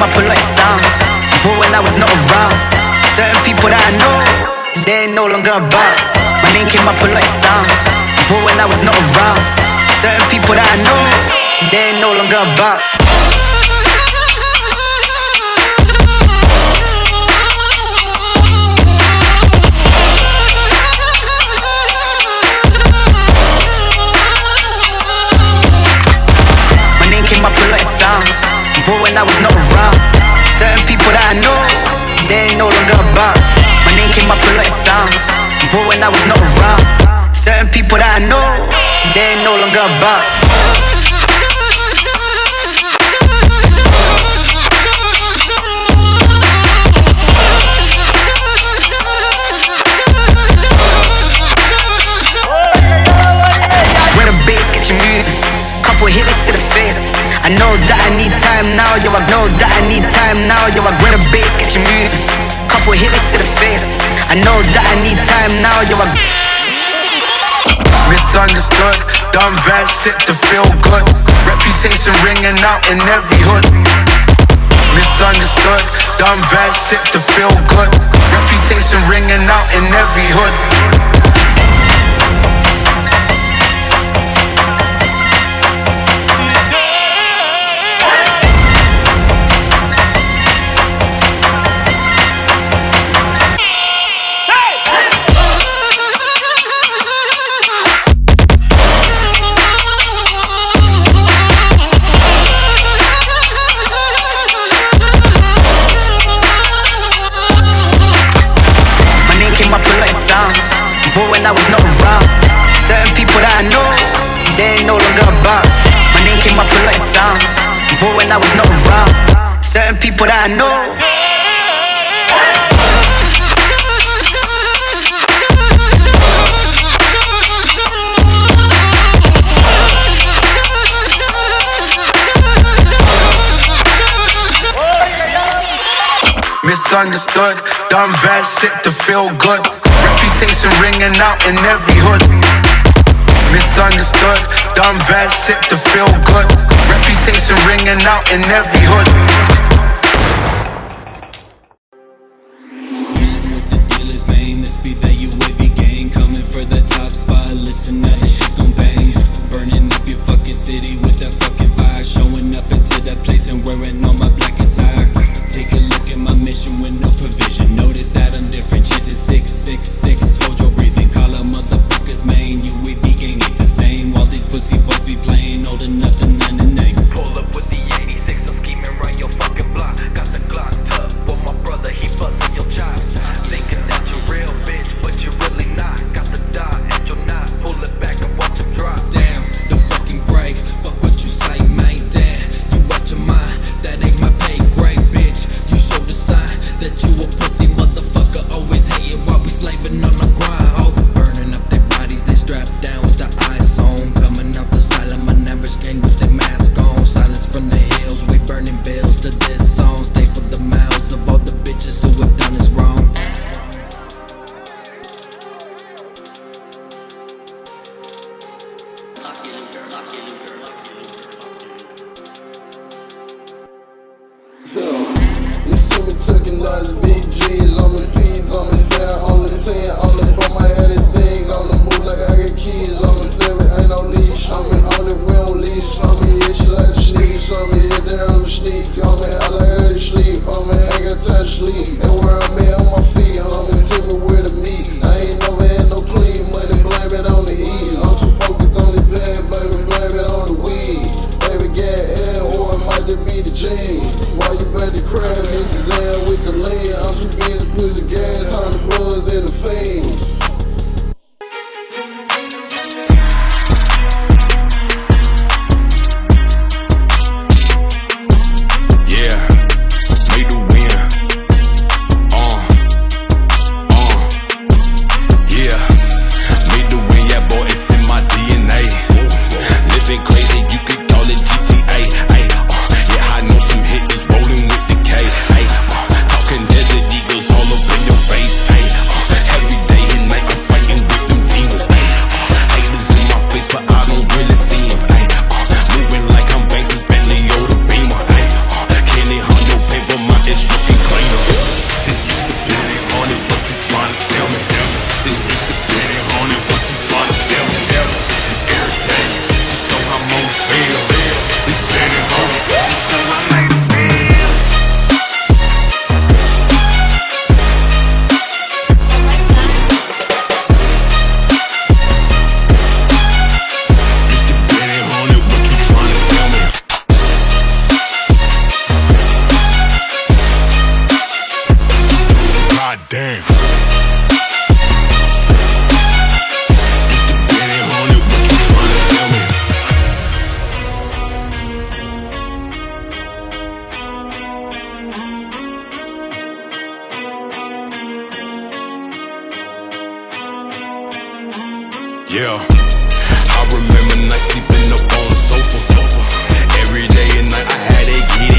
up a lot of sounds, but when I was not around, certain people that I know, they ain't no longer about. My name came up a lot of sounds, but when I was not around, certain people that I know, they ain't no longer about. But when I was not around, certain people that I know, they ain't no longer about. My name came up a lot of sounds, but when I was not around, certain people that I know, they ain't no longer about. When the bass get you moving, couple hitters to the face. I know that I need time now, yo, I know that I need time now, yo, I grab the bass, get you moving. Couple hitters to the face. I know that I need time now, yo, I... Misunderstood, done bad shit to feel good. Reputation ringing out in every hood. Misunderstood, done bad shit to feel good. Reputation ringing out in every hood. But when I was not around, certain people that I know, they ain't no longer about. My name came up a lot of sounds, but when I was not around, certain people that I know. Misunderstood, done bad shit to feel good. Reputation ringing out in every hood. Misunderstood, done bad shit to feel good. Reputation ringing out in every hood. Dealing with the dealers, man. The speed that you wavy gang. Coming for the top spot. Listen, now this shit gon' bang. Burning up your fucking city with that fucking fire. Showing up into that place and wearing all my black attire. Take a look at my mission with no provision. Notice that I'm different. Chanted 666. Hold your breathing. Call up motherfuckers, man. UAB gang ain't the same. All these pussy boys be playing. Old enough to none the name. Pull up with the 86. I'm scheming right your fucking block. Got the Glock tucked with my brother. He bustin' your chops. Thinking that you're real, bitch, but you're really not. Got the dot and you're not. Pull it back and watch it drop. Damn, the fucking grave. Fuck what you say, man. Damn, you watch your mind. That ain't my pay grade, bitch. You show the sign that you a pussy motherfucker. Always hating while we slaving on the grind. Oh, burning up their bodies, they strapped down with the eyes on. Coming out the asylum, an average gang with their mask on. Silence from the hills, we burning bills to this song. Stay for the mouths of all the bitches who have done us wrong. You see me taking nice big G's on me, P's on me, fair on the 10 on me, but my head is thing on the move like I got keys on me, there ain't no leash on me, on it we don't leash on me, yeah, she like to sneeze on me, yeah, they on the sneak on me, I like her to sleep on me, I ain't got time to sleep, and where I'm at on my feet on me, take me where to meet, I ain't never had no clean money, blame it on the heat, I'm too focused on the bad, baby, blame it on the weed, baby, get air, or it might just be the jeans. Why you better crab, niggas there with the lean. I'm too busy to put the gas on the bloods and the fiends. Yeah, made the win. Yeah, made the win. Yeah, boy, it's in my DNA. Living crazy, you could call it GTA. Yeah, I know some hitters rolling with the K. Yeah, I remember nights sleeping up on the sofa. Every day and night I had to get it.